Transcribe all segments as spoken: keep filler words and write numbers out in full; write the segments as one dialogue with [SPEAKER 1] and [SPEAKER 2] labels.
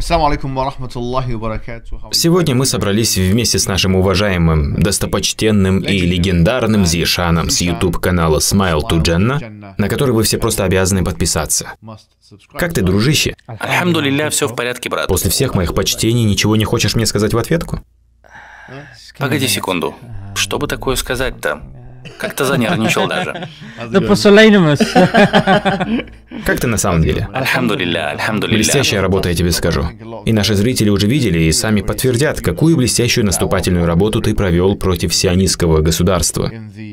[SPEAKER 1] Сегодня мы собрались вместе с нашим уважаемым, достопочтенным и легендарным Зишаном с YouTube-канала Smile to Jannah, на который вы все просто обязаны подписаться. Как ты, дружище?
[SPEAKER 2] Альхамдулилля, все в порядке, брат.
[SPEAKER 1] После всех моих почтений ничего не хочешь мне сказать в ответку?
[SPEAKER 2] Погоди секунду. Что бы такое сказать-то? Как-то занервничал даже.
[SPEAKER 1] Как ты на самом деле?
[SPEAKER 2] Альхамдулилля, альхамдулилля.
[SPEAKER 1] Блестящая работа, я тебе скажу. И наши зрители уже видели и сами подтвердят, какую блестящую наступательную работу ты провел против сионистского государства.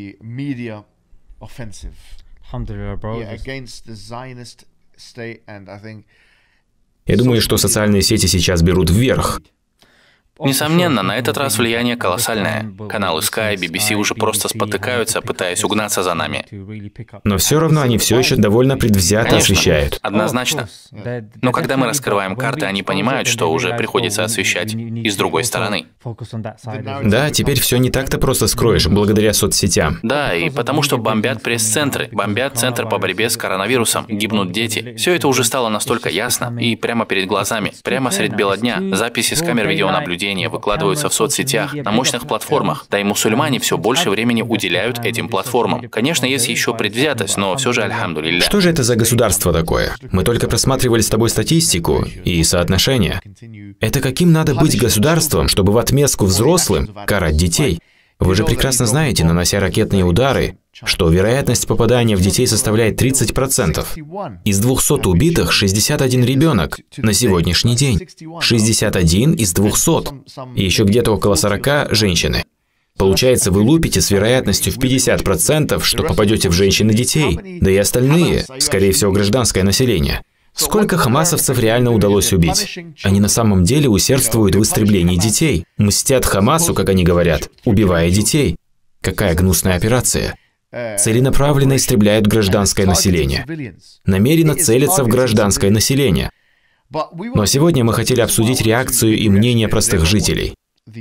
[SPEAKER 1] Я думаю, что социальные сети сейчас берут вверх.
[SPEAKER 2] Несомненно, на этот раз влияние колоссальное. Каналы Sky, би би си уже просто спотыкаются, пытаясь угнаться за нами.
[SPEAKER 1] Но все равно они все еще довольно предвзято
[SPEAKER 2] Конечно,
[SPEAKER 1] освещают.
[SPEAKER 2] однозначно. Но когда мы раскрываем карты, они понимают, что уже приходится освещать и с другой стороны.
[SPEAKER 1] Да, теперь все не так-то просто скроешь, благодаря соцсетям.
[SPEAKER 2] Да, и потому что бомбят пресс-центры, бомбят центр по борьбе с коронавирусом, гибнут дети. Все это уже стало настолько ясно и прямо перед глазами, прямо средь бела дня. Записи с камер видеонаблюдения выкладываются в соцсетях, на мощных платформах, да и мусульмане все больше времени уделяют этим платформам. Конечно, есть еще предвзятость, но все же альхамдулилля.
[SPEAKER 1] Что же это за государство такое? Мы только просматривали с тобой статистику и соотношения. Это каким надо быть государством, чтобы в отместку взрослым карать детей? Вы же прекрасно знаете, нанося ракетные удары, что вероятность попадания в детей составляет тридцать процентов. Из двухсот убитых шестьдесят один ребенок на сегодняшний день. шестьдесят один из двухсот. И еще где-то около сорока женщины. Получается, вы лупите с вероятностью в пятьдесят процентов, что попадете в женщин и детей. Да и остальные, скорее всего, гражданское население. Сколько хамасовцев реально удалось убить? Они на самом деле усердствуют в истреблении детей. Мстят Хамасу, как они говорят, убивая детей. Какая гнусная операция. Целенаправленно истребляют гражданское население. Намеренно целятся в гражданское население. Но сегодня мы хотели обсудить реакцию и мнение простых жителей.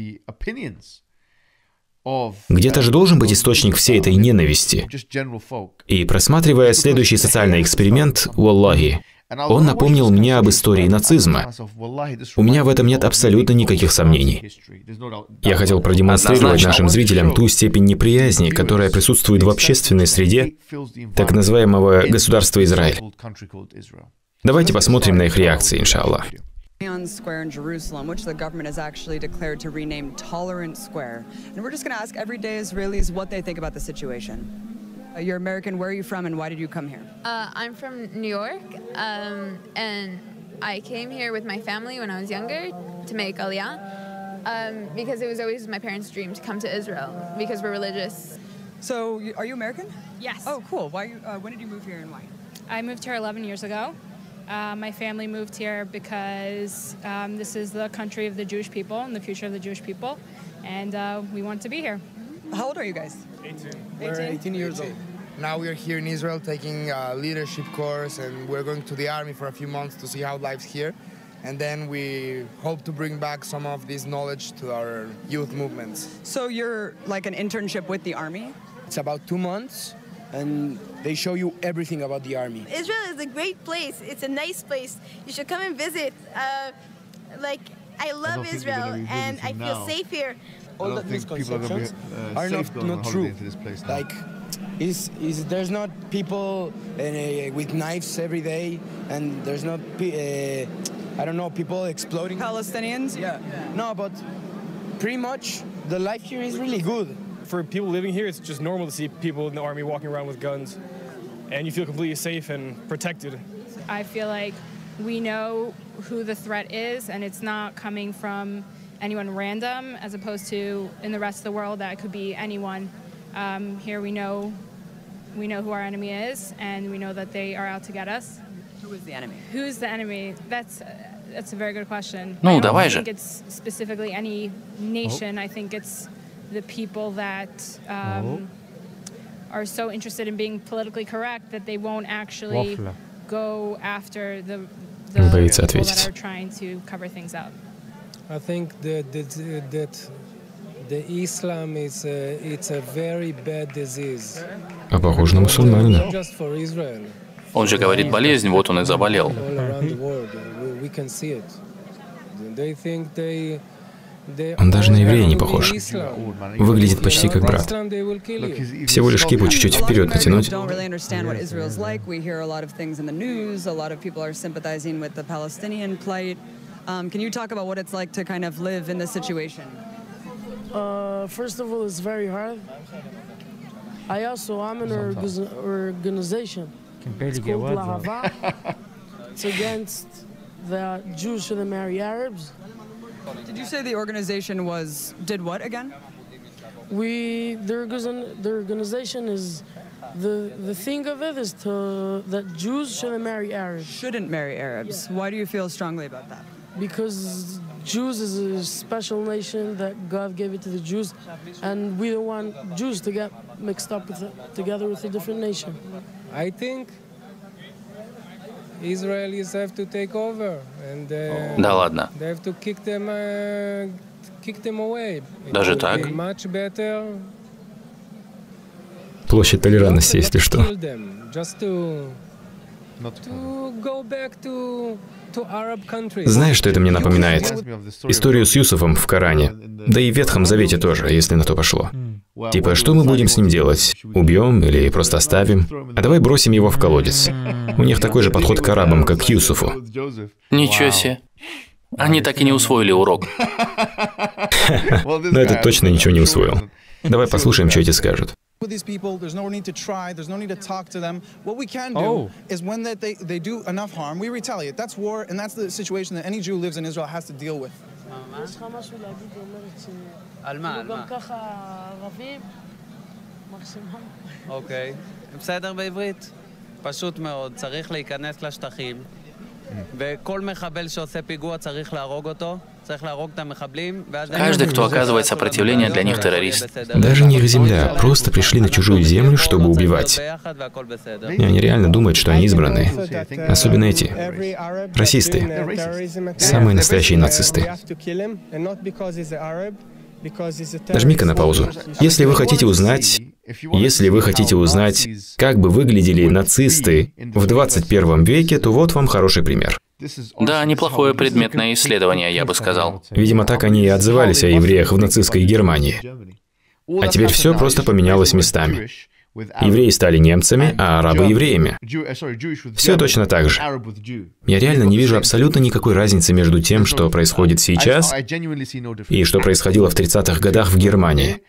[SPEAKER 1] Где-то же должен быть источник всей этой ненависти. И просматривая следующий социальный эксперимент, Уаллахи, он напомнил мне об истории нацизма. У меня в этом нет абсолютно никаких сомнений. Я хотел продемонстрировать нашим зрителям ту степень неприязни, которая присутствует в общественной среде так называемого государства Израиль. Давайте посмотрим на их реакции, иншаллах.
[SPEAKER 3] Square in Jerusalem, which the government has actually declared to rename Tolerant Square. And we're just going to ask everyday Israelis what they think about the situation. Uh, you're American. Where are you from and why did you come here?
[SPEAKER 4] Uh, I'm from New York, um, and I came here with my family when I was younger to make Aliyah, um, because it was always my parents' dream to come to Israel, because we're religious.
[SPEAKER 3] So, you, are you American?
[SPEAKER 5] Yes.
[SPEAKER 3] Oh, cool. Why? You, uh, when did you move here and why?
[SPEAKER 5] I moved here eleven years ago. Uh, my family moved here because um, this is the country of the Jewish people and the future of the Jewish people, and uh, we want to be here.
[SPEAKER 3] How old are you guys?
[SPEAKER 6] eighteen.
[SPEAKER 3] We're
[SPEAKER 6] eighteen years old. Now we are here in Israel taking a leadership course, and we're going to the army for a few months to see how life's here. And then we hope to bring back some of this knowledge to our youth movements.
[SPEAKER 3] So you're like an internship with the army?
[SPEAKER 6] It's about two months. And they show you everything about the army.
[SPEAKER 7] Israel is a great place. It's a nice place. You should come and visit. Uh, like, I love I Israel, and I feel now. safe here.
[SPEAKER 6] All the misconceptions are, be, uh, are not, not true. Like, is, is, there's not people uh, with knives every day, and there's not, uh, I don't know, people exploding.
[SPEAKER 3] Palestinians?
[SPEAKER 6] Yeah. No, but pretty much the life here is really good.
[SPEAKER 8] For people living here, it's just normal to see people in the army walking around with guns, and you feel completely safe and protected.
[SPEAKER 5] I feel like we know who the threat is, and it's not coming from anyone random, as opposed to in the rest of the world that could be anyone. Um, here we know, we know who our enemy is, and we know that they are out to get us.
[SPEAKER 3] Who is the enemy?
[SPEAKER 5] Who's the enemy? That's that's a very good question.
[SPEAKER 2] Ну,
[SPEAKER 5] I don't
[SPEAKER 2] давай же.
[SPEAKER 5] think it's specifically any nation. I think it's the people that um, are so interested in being politically correct that they won't actually go after the, the people that are trying to cover things up.
[SPEAKER 9] I think that that, that the Islam is a, it's a very bad disease.
[SPEAKER 1] А похож на мусульманина.
[SPEAKER 9] Just for Israel.
[SPEAKER 2] Он же говорит болезнь, вот он и заболел.
[SPEAKER 9] All around the world, we can see it.
[SPEAKER 1] Он даже на еврея не похож. Выглядит почти как брат. Всего лишь кипу чуть-чуть вперед натянуть.
[SPEAKER 10] Uh, first of all, it's very hard. I also am in an organization. It's called Lahava. It's against the Jews shouldn't marry Arabs.
[SPEAKER 3] Did you say the organization was did what again?
[SPEAKER 10] We the, the organization is the the thing of it is to that Jews shouldn't marry Arabs.
[SPEAKER 3] Shouldn't marry Arabs. Why do you feel strongly about that?
[SPEAKER 10] Because Jews is a special nation that God gave it to the Jews, and we don't want Jews to get mixed up with it, together with a different nation.
[SPEAKER 9] I think Israelis have to take over, and uh,
[SPEAKER 2] Да ладно.
[SPEAKER 9] they have to kick them, uh, kick them away. It
[SPEAKER 2] Даже
[SPEAKER 9] would
[SPEAKER 2] так?
[SPEAKER 9] be much better
[SPEAKER 1] Площадь толерантности, если
[SPEAKER 9] to
[SPEAKER 1] что.
[SPEAKER 9] kill them, just to to go back to to Arab countries.
[SPEAKER 1] Знаешь, что это мне напоминает? Историю с Юсуфом в Коране. Да и в Ветхом Завете тоже, если на то пошло. Типа, что мы будем с ним делать? Убьем или просто оставим? А давай бросим его в колодец. У них такой же подход к арабам, как к Юсуфу.
[SPEAKER 2] Ничего себе. Они так и не усвоили урок.
[SPEAKER 1] Но этот точно ничего не усвоил. Давай послушаем, что эти скажут.
[SPEAKER 11] With these people, there's no need to try, there's no need to talk to them. What we can do oh. is when that they, they do enough harm, we retaliate. That's war, and that's the situation that any Jew who lives in Israel has to deal with.
[SPEAKER 12] אוקיי, בסדר בעברית. פשוט מאוד, צריך להיכנס לשטחים, וכל מחבל שעושה פיגוע צריך להרוג אותו.
[SPEAKER 2] Каждый, кто оказывает сопротивление, для них террорист.
[SPEAKER 1] Даже не их земля, просто пришли на чужую землю, чтобы убивать. И они реально думают, что они избранные. Особенно эти. Расисты. Самые настоящие нацисты. Нажми-ка на паузу. Если вы хотите узнать, если вы хотите узнать, как бы выглядели нацисты в двадцать первом веке, то вот вам хороший пример.
[SPEAKER 2] Да, неплохое предметное исследование, я бы сказал.
[SPEAKER 1] Видимо, так они и отзывались о евреях в нацистской Германии. А теперь все просто поменялось местами. Евреи стали немцами, а арабы — евреями. Все точно так же. Я реально не вижу абсолютно никакой разницы между тем, что происходит сейчас, и что происходило в тридцатых годах в Германии.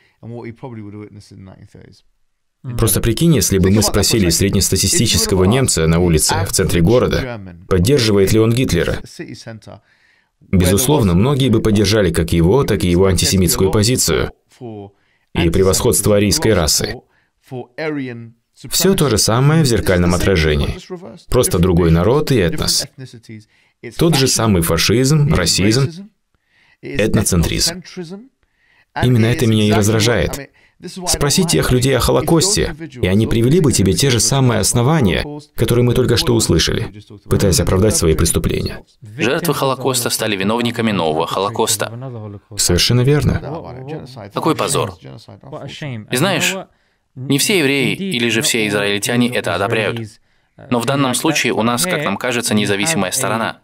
[SPEAKER 1] Просто прикинь, если бы мы спросили среднестатистического немца на улице в центре города, поддерживает ли он Гитлера. Безусловно, многие бы поддержали как его, так и его антисемитскую позицию и превосходство арийской расы. Все то же самое в зеркальном отражении. Просто другой народ и этнос. Тот же самый фашизм, расизм, этноцентризм. Именно это меня и раздражает. Спроси тех людей о Холокосте, и они привели бы тебе те же самые основания, которые мы только что услышали, пытаясь оправдать свои преступления.
[SPEAKER 2] Жертвы Холокоста стали виновниками нового Холокоста.
[SPEAKER 1] Совершенно верно.
[SPEAKER 2] Какой позор. И знаешь, не все евреи или же все израильтяне это одобряют. Но в данном случае у нас, как нам кажется, независимая сторона,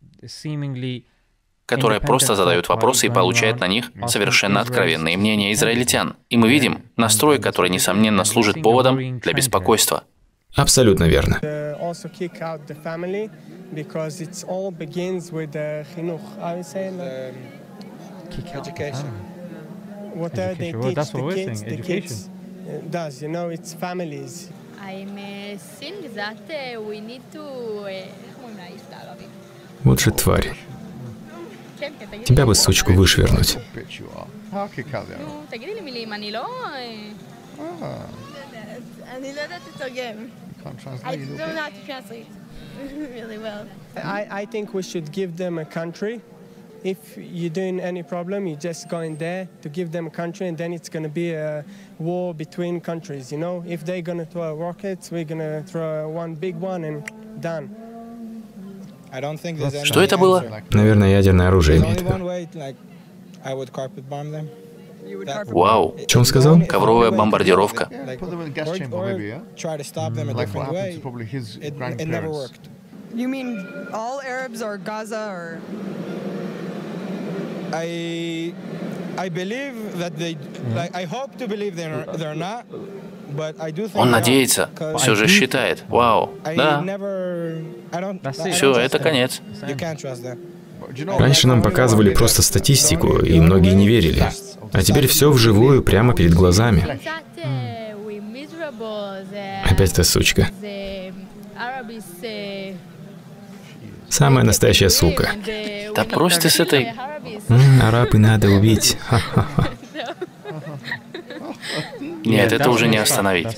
[SPEAKER 2] которая просто задает вопросы и получает на них совершенно откровенные мнения израильтян. И мы видим настрой, который, несомненно, служит поводом для беспокойства.
[SPEAKER 1] Абсолютно верно. Вот же тварь. Тебя бы, сучку, вышвырнуть.
[SPEAKER 6] I think we should give them a country. If you're doing any problem, you just go in there to give them a country, and then it's going to be a war between countries, you know? If they're going to throw rockets, we're going to throw one big one and done.
[SPEAKER 2] Что это было?
[SPEAKER 1] Наверное, ядерное оружие имеет в виду.
[SPEAKER 2] Вау.
[SPEAKER 1] Что он сказал?
[SPEAKER 2] Ковровая бомбардировка.
[SPEAKER 6] I, I believe that they, like, I hope to believe they're, they're not, but I do think
[SPEAKER 2] Он надеется, все же считает. Вау, да. Все, это конец.
[SPEAKER 1] Раньше нам показывали просто статистику, и многие не верили. А теперь все вживую, прямо перед глазами. Опять эта сучка. Самая настоящая сука.
[SPEAKER 2] Да брось ты с этой...
[SPEAKER 1] М, арабы надо убить. Ха-ха-ха.
[SPEAKER 2] Нет, это уже не остановить.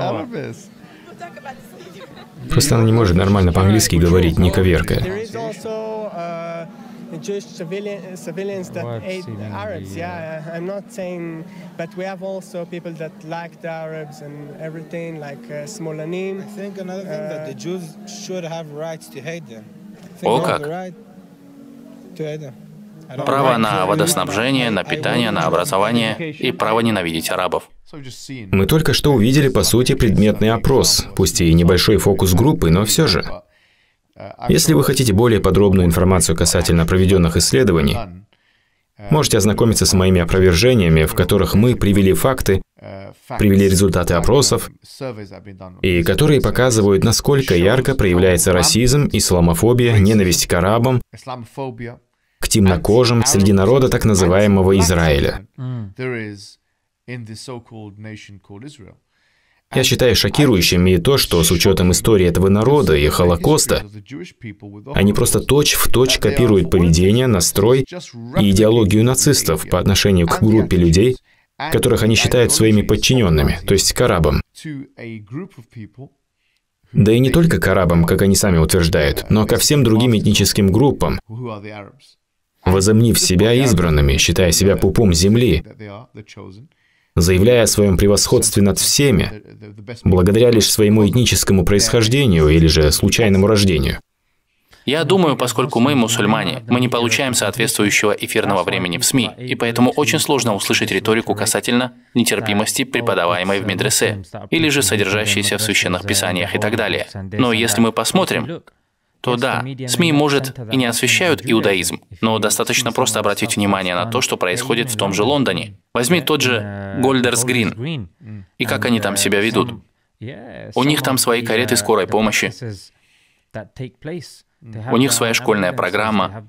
[SPEAKER 1] Просто она не может нормально по-английски говорить, не коверкая.
[SPEAKER 13] Jewish civilian, civilians that ate the Arabs, yeah, I'm not saying, but we have also people that like the Arabs and everything, like uh, Smolanim.
[SPEAKER 6] I think another thing that the Jews should have rights to hate them.
[SPEAKER 2] О, как? Право на водоснабжение, на питание, на образование и право ненавидеть арабов.
[SPEAKER 1] Мы только что увидели, по сути, предметный опрос, пусть и небольшой фокус группы, но все же. Если вы хотите более подробную информацию касательно проведенных исследований, можете ознакомиться с моими опровержениями, в которых мы привели факты, привели результаты опросов, и которые показывают, насколько ярко проявляется расизм, исламофобия, ненависть к арабам, к темнокожим среди народа так называемого Израиля. Я считаю шокирующим и то, что с учетом истории этого народа и Холокоста, они просто точь-в-точь копируют поведение, настрой и идеологию нацистов по отношению к группе людей, которых они считают своими подчиненными, то есть к арабам. Да и не только к арабам, как они сами утверждают, но ко всем другим этническим группам, возомнив себя избранными, считая себя пупом земли, заявляя о своем превосходстве над всеми, благодаря лишь своему этническому происхождению или же случайному рождению.
[SPEAKER 2] Я думаю, поскольку мы мусульмане, мы не получаем соответствующего эфирного времени в СМИ, и поэтому очень сложно услышать риторику касательно нетерпимости, преподаваемой в медресе, или же содержащейся в священных писаниях и так далее. Но если мы посмотрим, то да, СМИ, может, и не освещают иудаизм, но достаточно просто обратить внимание на то, что происходит в том же Лондоне. Возьми тот же Гольдерс Грин, и как они там себя ведут. У них там свои кареты скорой помощи, у них своя школьная программа.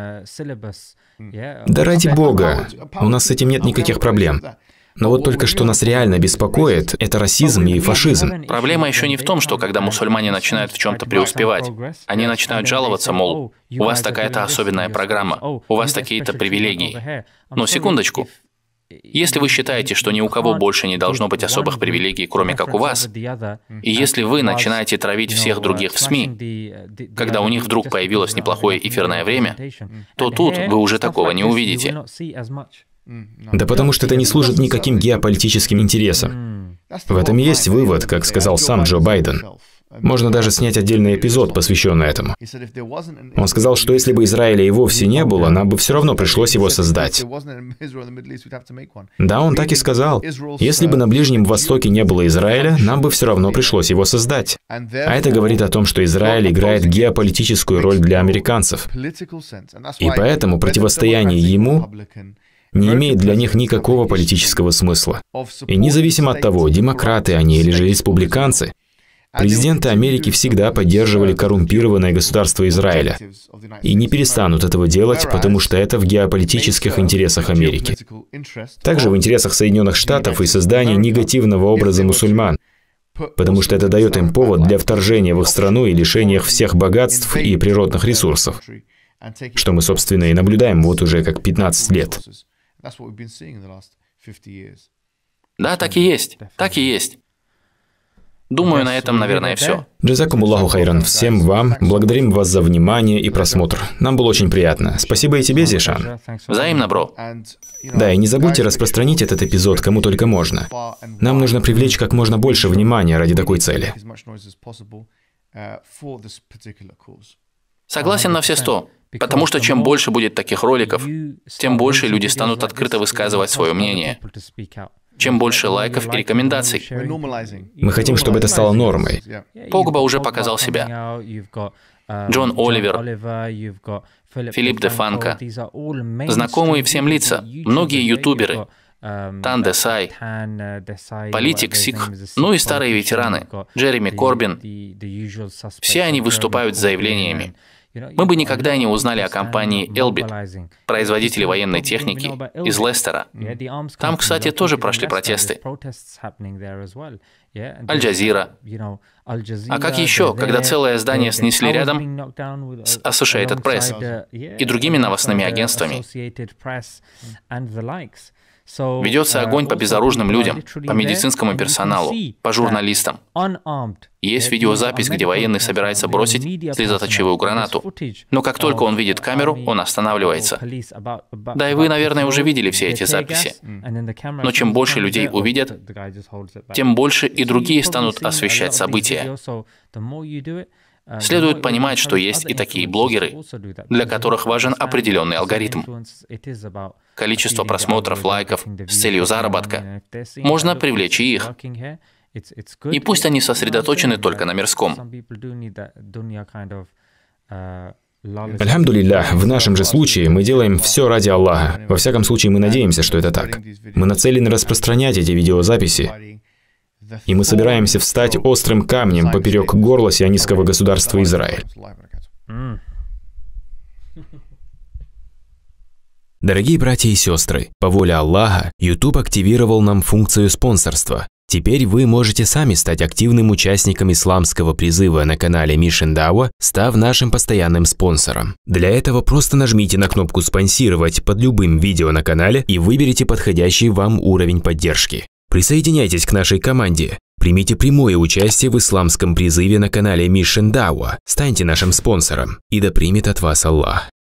[SPEAKER 1] Да ради бога, у нас с этим нет никаких проблем. Но вот только что нас реально беспокоит – это расизм и фашизм.
[SPEAKER 2] Проблема еще не в том, что когда мусульмане начинают в чем-то преуспевать, они начинают жаловаться, мол, у вас такая-то особенная программа, у вас такие-то привилегии. Но секундочку. Если вы считаете, что ни у кого больше не должно быть особых привилегий, кроме как у вас, и если вы начинаете травить всех других в СМИ, когда у них вдруг появилось неплохое эфирное время, то тут вы уже такого не увидите.
[SPEAKER 1] Да потому что это не служит никаким геополитическим интересам. В этом и есть вывод, как сказал сам Джо Байден. Можно даже снять отдельный эпизод, посвященный этому. Он сказал, что если бы Израиля и вовсе не было, нам бы все равно пришлось его создать. Да, он так и сказал. Если бы на Ближнем Востоке не было Израиля, нам бы все равно пришлось его создать. А это говорит о том, что Израиль играет геополитическую роль для американцев. И поэтому противостояние ему не имеет для них никакого политического смысла. И независимо от того, демократы они или же республиканцы, президенты Америки всегда поддерживали коррумпированное государство Израиля. И не перестанут этого делать, потому что это в геополитических интересах Америки. Также в интересах Соединенных Штатов и создания негативного образа мусульман, потому что это дает им повод для вторжения в их страну и лишения их всех богатств и природных ресурсов, что мы, собственно, и наблюдаем вот уже как пятнадцать лет.
[SPEAKER 2] Да, так и есть, так и есть. Думаю, на этом, наверное, все.
[SPEAKER 1] Джазакумуллаху хайран всем вам. Благодарим вас за внимание и просмотр. Нам было очень приятно. Спасибо и тебе, Зишан.
[SPEAKER 2] Взаимно, бро.
[SPEAKER 1] Да, и не забудьте распространить этот эпизод кому только можно. Нам нужно привлечь как можно больше внимания ради такой цели.
[SPEAKER 2] Согласен на все сто. Потому что чем больше будет таких роликов, тем больше люди станут открыто высказывать свое мнение. Чем больше лайков и рекомендаций.
[SPEAKER 1] Мы хотим, чтобы это стало нормой.
[SPEAKER 2] Погба уже показал себя. Джон Оливер, Филипп де Фанко. Знакомые всем лица, многие ютуберы. Тан Десай, политик Сикх, ну и старые ветераны, Джереми Корбин. Все они выступают с заявлениями. Мы бы никогда не узнали о компании Elbit, производителе военной техники из Лестера. Там, кстати, тоже прошли протесты. Аль-Джазира. А как еще, когда целое здание снесли рядом с Associated Press и другими новостными агентствами? Ведется огонь по безоружным людям, по медицинскому персоналу, по журналистам. Есть видеозапись, где военный собирается бросить слезоточивую гранату. Но как только он видит камеру, он останавливается. Да и вы, наверное, уже видели все эти записи. Но чем больше людей увидят, тем больше и другие станут освещать события. Следует понимать, что есть и такие блогеры, для которых важен определенный алгоритм. Количество просмотров, лайков с целью заработка. Можно привлечь и их. И пусть они сосредоточены только на мирском.
[SPEAKER 1] Альхамдулиллах, в нашем же случае мы делаем все ради Аллаха. Во всяком случае, мы надеемся, что это так. Мы нацелены распространять эти видеозаписи, и мы собираемся встать острым камнем поперек горла сионистского государства Израиль. Дорогие братья и сестры, по воле Аллаха, YouTube активировал нам функцию спонсорства. Теперь вы можете сами стать активным участником исламского призыва на канале Mission Dawah, став нашим постоянным спонсором. Для этого просто нажмите на кнопку «Спонсировать» под любым видео на канале и выберите подходящий вам уровень поддержки. Присоединяйтесь к нашей команде. Примите прямое участие в исламском призыве на канале Mission Dawah. Станьте нашим спонсором. И да примет от вас Аллах.